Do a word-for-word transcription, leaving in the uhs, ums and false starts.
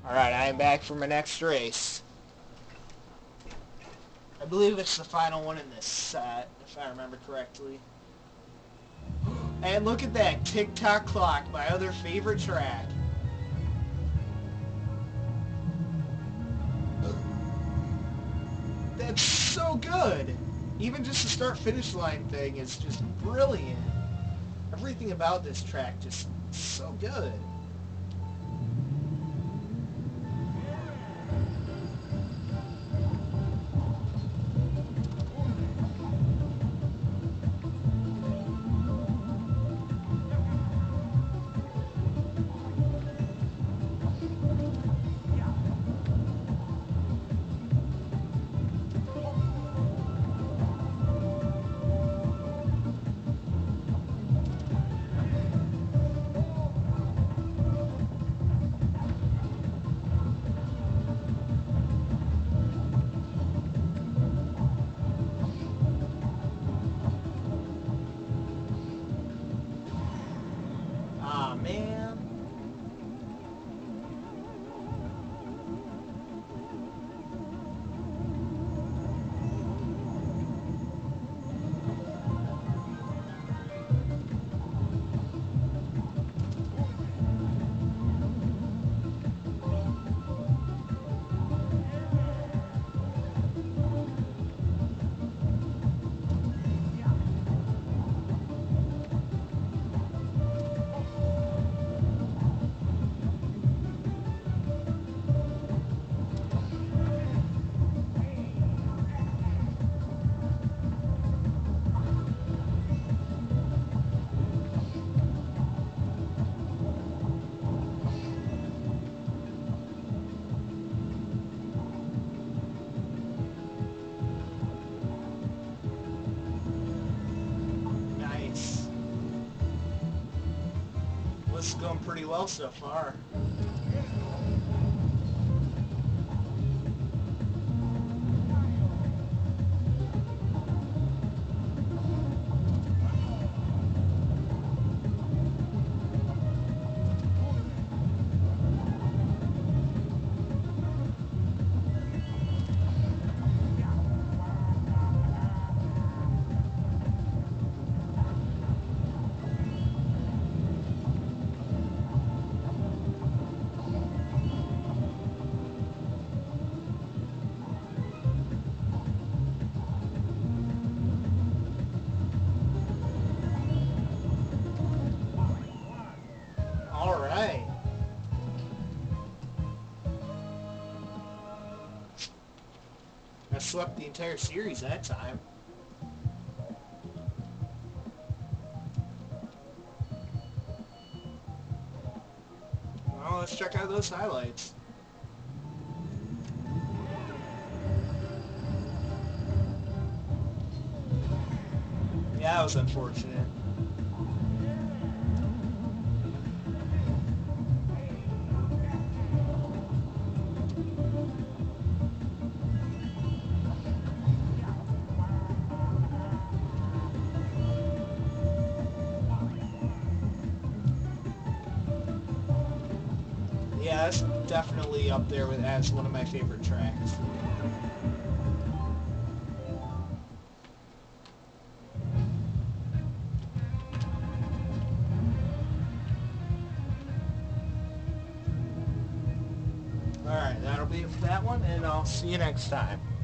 Alright, I am back for my next race. I believe it's the final one in this set, if I remember correctly. And look at that, Tick-Tock Clock, my other favorite track. That's so good! Even just the start-finish line thing is just brilliant. Everything about this track just so good. Ah, man. Nice. This is going pretty well so far. Alright. I swept the entire series that time. Well, let's check out those highlights. Yeah, that was unfortunate. Yeah, that's definitely up there with as one of my favorite tracks. Alright, that'll be it for that one, and I'll see you next time.